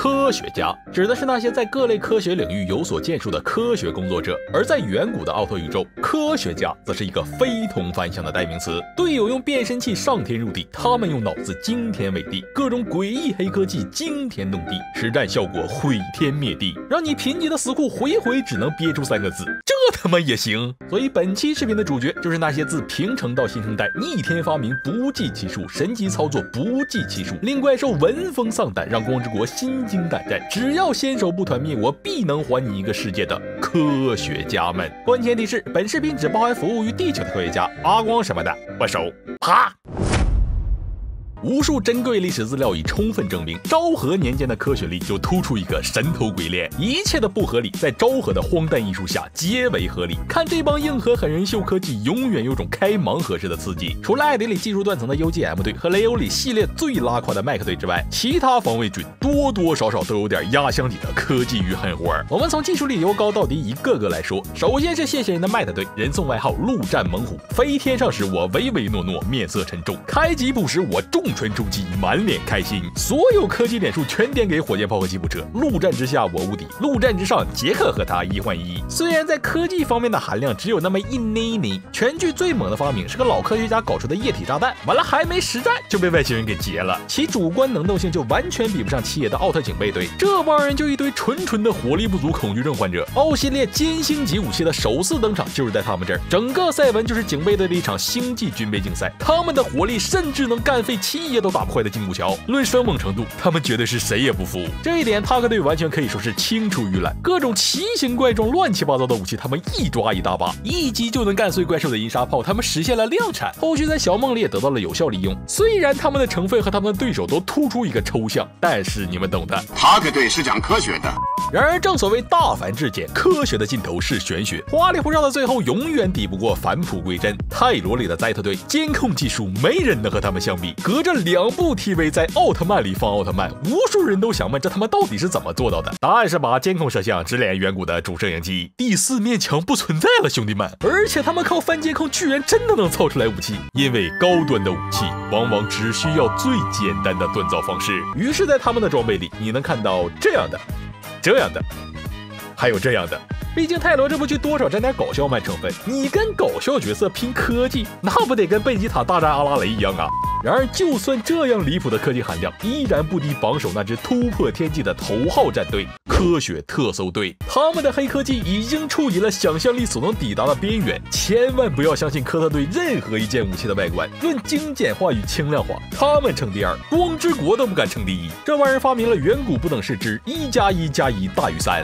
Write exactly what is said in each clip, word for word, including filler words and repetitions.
科学家指的是那些在各类科学领域有所建树的科学工作者，而在远古的奥特宇宙，科学家则是一个非同凡响的代名词。队友用变身器上天入地，他们用脑子惊天伟地，各种诡异黑科技惊天动地，实战效果毁天灭地，让你贫瘠的死库回回只能憋出三个字：这他妈也行。所以本期视频的主角就是那些自平成到新生代逆天发明不计其数，神级操作不计其数，令怪兽闻风丧胆，让光之国心惊胆战，只要先手不团灭我，必能还你一个世界的科学家们。关键提示：本视频只包含服务于地球的科学家，阿光什么的不收。啪！无数珍贵历史资料已充分证明，昭和年间的科学力就突出一个神头鬼脸，一切的不合理在昭和的荒诞艺术下皆为合理。看这帮硬核狠人秀科技，永远有种开盲盒式的刺激。除了艾迪里技术断层的 U G M 队和雷欧里系列最拉胯的麦克队之外，其他防卫军多多少少都有点压箱底的科技与狠活。我们从技术力由高到低一个个来说。首先是谢谢人的麦特队，人送外号陆战猛虎，飞天上时我唯唯诺诺，面色沉重；开吉普时我重锤出击，满脸开心。所有科技点数全点给火箭炮和吉普车。陆战之下我无敌，陆战之上杰克和他一换一。虽然在科技方面的含量只有那么一捏捏，全剧最猛的发明是个老科学家搞出的液体炸弹，完了还没实战就被外星人给劫了，其主观能动性就完全比不上七爷的奥特警备队。这帮人就一堆纯纯的火力不足恐惧症患者。奥系列歼星级武器的首次登场就是在他们这儿，整个赛文就是警备队的一场星际军备竞赛，他们的火力甚至能干废七爷都打不坏的金箍桥。论生猛程度，他们绝对是谁也不服。这一点，塔克队完全可以说是青出于蓝。各种奇形怪状、乱七八糟的武器，他们一抓一大把，一击就能干碎怪兽的银沙炮，他们实现了量产。后续在小梦里也得到了有效利用。虽然他们的成分和他们的对手都突出一个抽象，但是你们懂的。 塔克队是讲科学的。 然而，正所谓大凡至简，科学的尽头是玄学，花里胡哨的最后永远抵不过返璞归真。泰罗里的灾特队监控技术没人能和他们相比，隔着两部 T V 在奥特曼里放奥特曼，无数人都想问这他妈到底是怎么做到的？答案是把监控摄像直连远古的主摄影机，第四面墙不存在了，兄弟们！而且他们靠翻监控居然真的能造出来武器，因为高端的武器往往只需要最简单的锻造方式。于是，在他们的装备里，你能看到这样的、这样的，还有这样的。毕竟泰罗这部剧多少沾点搞笑漫成分，你跟搞笑角色拼科技，那不得跟贝吉塔大战阿拉蕾一样啊？然而，就算这样离谱的科技含量，依然不敌榜首那支突破天际的头号战队——科学特搜队。他们的黑科技已经触及了想象力所能抵达的边缘，千万不要相信科特队任何一件武器的外观。论精简化与轻量化，他们称第二，光之国都不敢称第一。这帮人发明了远古不等式之一加一加一大于三。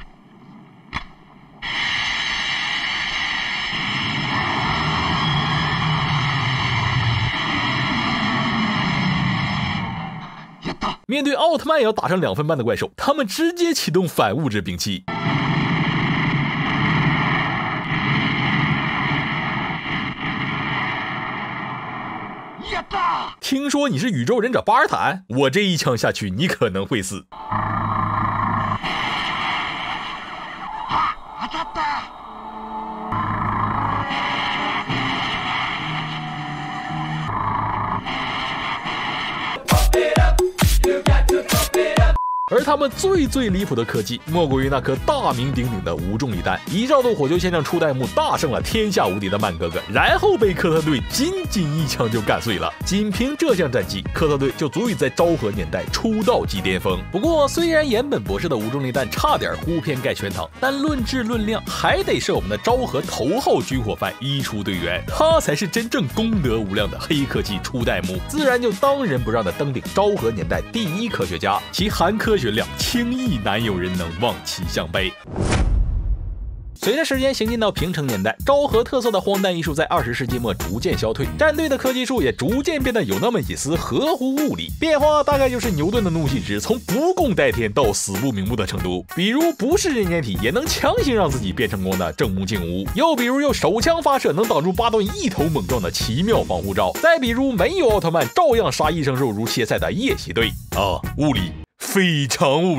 面对奥特曼也要打上两分半的怪兽，他们直接启动反物质兵器。听说你是宇宙忍者巴尔坦，我这一枪下去，你可能会死。而他们最最离谱的科技，莫过于那颗大名鼎鼎的无重力弹。一照动火球先生初代目大胜了天下无敌的曼哥哥，然后被科特队仅仅一枪就干碎了。仅凭这项战绩，科特队就足以在昭和年代出道即巅峰。不过，虽然岩本博士的无重力弹差点呼片盖全场，但论质论量，还得是我们的昭和头号军火贩一出队员，他才是真正功德无量的黑科技初代目，自然就当仁不让的登顶昭和年代第一科学家，其含科学量轻易难有人能望其项背。随着时间行进到平成年代，昭和特色的荒诞艺术在二十世纪末逐渐消退，战队的科技术也逐渐变得有那么一丝合乎物理。变化大概就是牛顿的怒气值从不共戴天到死不瞑目的程度，比如不是人间体也能强行让自己变成光的正木镜屋，又比如用手枪发射能挡住巴顿一头猛撞的奇妙防护罩，再比如没有奥特曼照样杀一生肉如切菜的夜袭队啊，物理非常物理。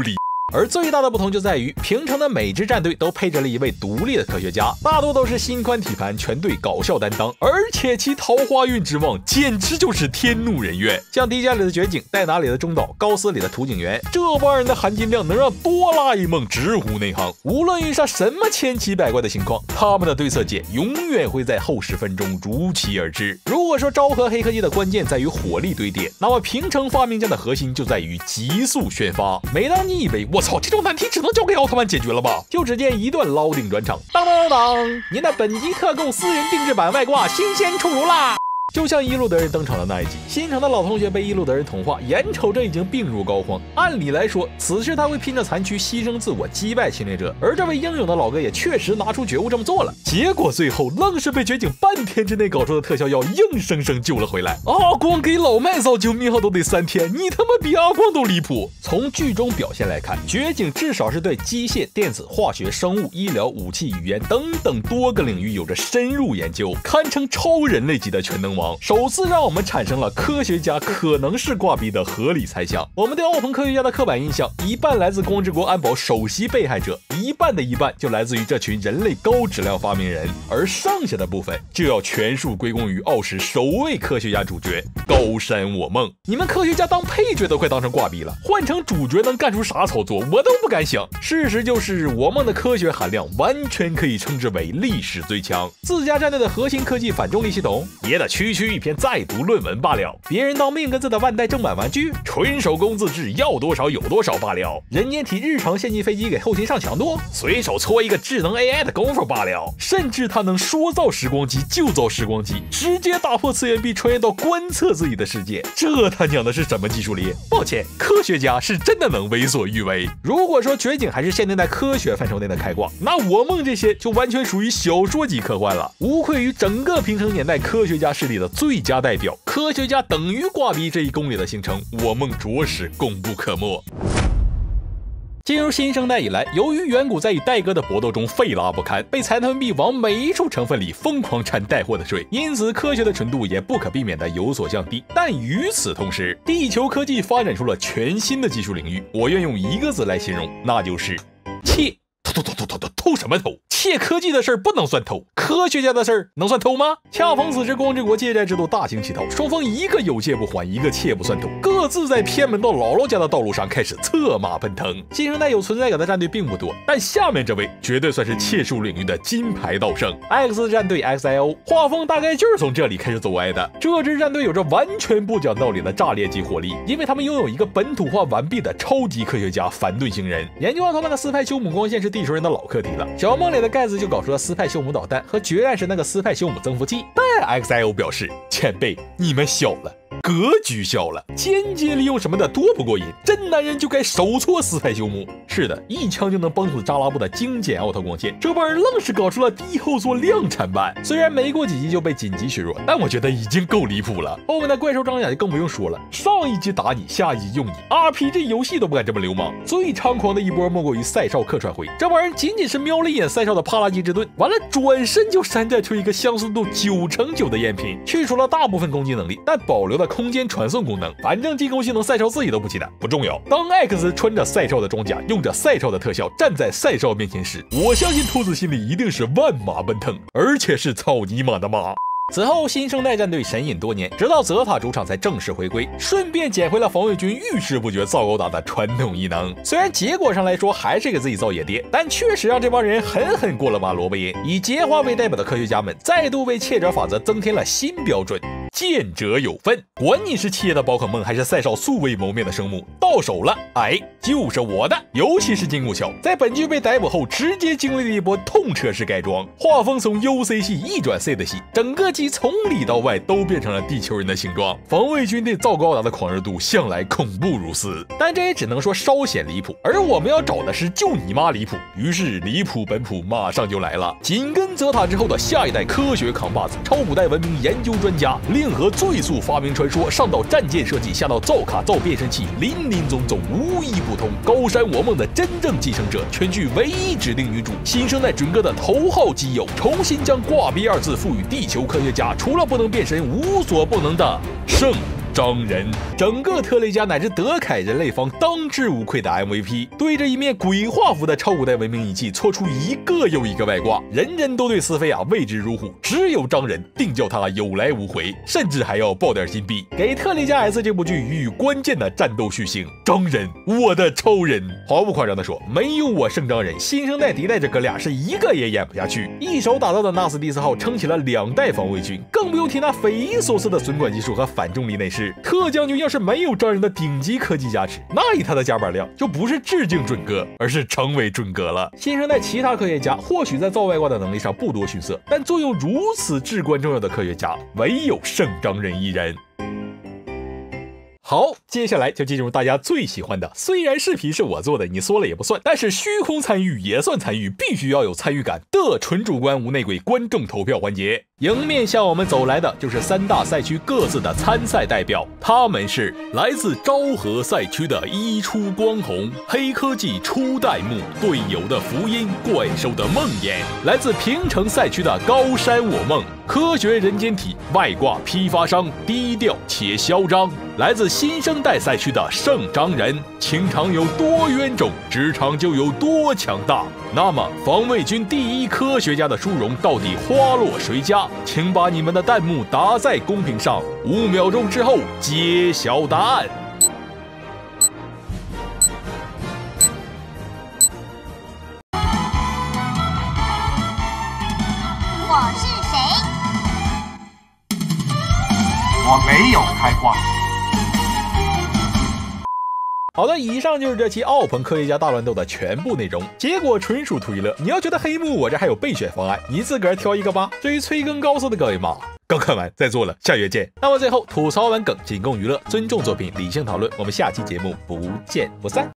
而最大的不同就在于，平成的每支战队都配置了一位独立的科学家，大多都是心宽体盘，全队搞笑担当，而且其桃花运之旺简直就是天怒人怨。像迪迦里的绝景，戴拿里的中岛，高斯里的土警员，这帮人的含金量能让哆啦 A 梦直呼内行。无论遇上什么千奇百怪的情况，他们的对策解永远会在后十分钟如期而至。如果说昭和黑科技的关键在于火力堆叠，那么平成发明家的核心就在于急速宣发。每当你以为我操，这种难题只能交给奥特曼解决了吧，就只见一段捞顶转场，当当当当，您的本集特供私人定制版外挂新鲜出炉啦！就像伊路德人登场的那一集，新城的老同学被伊路德人同化，眼瞅着已经病入膏肓。按理来说，此时他会拼着残躯牺牲自我，击败侵略者，而这位英勇的老哥也确实拿出觉悟这么做了。结果最后愣是被绝景半天之内搞出的特效药硬生生救了回来。阿光给老麦造救命号都得三天，你他妈比阿光都离谱！从剧中表现来看，绝景至少是对机械、电子、化学、生物、医疗、武器、语言等等多个领域有着深入研究，堪称超人类级的全能王。首次让我们产生了科学家可能是挂逼的合理猜想。我们对奥鹏科学家的刻板印象，一半来自光之国安保首席被害者，一半的一半就来自于这群人类高质量发明人，而剩下的部分就要全数归功于奥史首位科学家主角高山我梦。你们科学家当配角都快当成挂逼了，换成主角能干出啥操作，我都不敢想。事实就是我梦的科学含量完全可以称之为历史最强。自家战队的核心科技反重力系统也得区区一篇在读论文罢了，别人当命根子的万代正版玩具，纯手工自制，要多少有多少罢了。人间体日常献祭飞机给后勤上强度，随手搓一个智能 A I 的功夫罢了。甚至他能说造时光机就造时光机，直接打破次元壁，穿越到观测自己的世界，这他娘的是什么技术力？抱歉，科学家是真的能为所欲为。如果说绝景还是限定在科学范畴内的开挂，那我梦这些就完全属于小说级科幻了，无愧于整个平成年代科学家势力的最佳代表。科学家等于挂逼这一公里的形成，我梦着实功不可没。进入新生代以来，由于远古在与戴哥的搏斗中废拉不堪，被财团币往每一处成分里疯狂掺带货的水，因此科学的纯度也不可避免的有所降低。但与此同时，地球科技发展出了全新的技术领域，我愿用一个字来形容，那就是窃。偷偷偷偷偷偷什么偷？窃科技的事儿不能算偷，科学家的事儿能算偷吗？恰逢此时光之国借债制度大行其道，双方一个有借不还，一个窃不算偷，各自在偏门到姥姥家的道路上开始策马奔腾。新生代有存在感的战队并不多，但下面这位绝对算是窃术领域的金牌道圣 X 战队 X I O， 画风大概就是从这里开始走歪的。这支战队有着完全不讲道理的炸裂级火力，因为他们拥有一个本土化完毕的超级科学家反盾星人。研究奥特曼的斯派修姆光线是地球人的老课题了，小梦里的盖子就搞出了斯派修姆导弹和决战时那个斯派修姆增幅器，但 X I O 表示，前辈你们小了，格局小了，间接利用什么的多不过瘾，真男人就该手搓斯派修姆。是的，一枪就能崩死扎拉布的精简奥特光线，这帮人愣是搞出了低后缩量产版，虽然没过几集就被紧急削弱，但我觉得已经够离谱了。后面的怪兽张甲就更不用说了，上一集打你，下一集用你 ，R P G 游戏都不敢这么流氓。最猖狂的一波莫过于赛少客串回，这帮人仅仅是瞄了一眼赛少的帕拉基之盾，完了转身就山寨出一个相似度九成九的赝品，去除了大部分攻击能力，但保留了空间传送功能，反正进攻性能赛少自己都不期待，不重要。当 X 穿着赛少的装甲，用着赛少的特效站在赛少面前时，我相信兔子心里一定是万马奔腾，而且是草泥马的马。此后，新生代战队神隐多年，直到泽塔主场才正式回归，顺便捡回了防卫军遇事不决造高达的传统异能。虽然结果上来说还是给自己造野爹，但确实让这帮人狠狠过了把萝卜印。以桀花为代表的科学家们再度为窃者法则增添了新标准。见者有份，管你是七爷的宝可梦还是赛少素未谋面的生母，到手了，哎，就是我的。尤其是金木桥，在本剧被逮捕后，直接经历了一波痛彻式改装，画风从 U C 系一转 C 的系，整个机从里到外都变成了地球人的形状。防卫军对造高达的狂热度向来恐怖如斯，但这也只能说稍显离谱。而我们要找的是就你妈离谱，于是离谱本谱马上就来了。紧跟泽塔之后的下一代科学扛把子，超古代文明研究专家。令和最速发明传说，上到战舰设计，下到造卡造变身器，林林总总无一不通。高山我梦的真正继承者，全剧唯一指定女主，新生代准哥的头号基友，重新将挂逼二字赋予地球科学家，除了不能变身，无所不能的圣张仁。整个特雷嘉乃至德凯人类方当之无愧的 M V P， 对着一面鬼画符的超古代文明仪器搓出一个又一个外挂，人人都对斯菲亚畏之如虎，只有张仁定叫他有来无回，甚至还要爆点金币，给特雷嘉 S 这部剧予以关键的战斗续行。张仁，我的超人！毫不夸张的说，没有我圣张仁，新生代敌代这哥俩是一个也演不下去。一手打造的纳斯蒂斯号撑起了两代防卫军，更不用提那匪夷所思的损管技术和反重力内饰。特将军要是没有张仁的顶级科技加持，那以他的加板量就不是致敬准哥，而是成为准哥了。新生代其他科学家或许在造外挂的能力上不多逊色，但作用如此至关重要的科学家，唯有圣张仁一人。好，接下来就进入大家最喜欢的，虽然视频是我做的，你说了也不算，但是虚空参与也算参与，必须要有参与感的纯主观无内鬼观众投票环节。迎面向我们走来的就是三大赛区各自的参赛代表，他们是来自昭和赛区的一出光弘、黑科技初代目、队友的福音、怪兽的梦魇；来自平城赛区的高山我梦、科学人间体、外挂批发商，低调且嚣张；来自新生代赛区的圣张仁，情场有多冤种，职场就有多强大。那么防卫军第一科学家的殊荣到底花落谁家？请把你们的弹幕打在公屏上，五秒钟之后揭晓答案。 我是谁？ 我没有开挂。 好的，以上就是这期奥鹏科学家大乱斗的全部内容，结果纯属图一乐。你要觉得黑幕，我这还有备选方案，你自个儿挑一个吧。至于催更高速的各位嘛，刚看完再做了，下月见。那么最后吐槽完梗仅供娱乐，尊重作品，理性讨论，我们下期节目不见不散。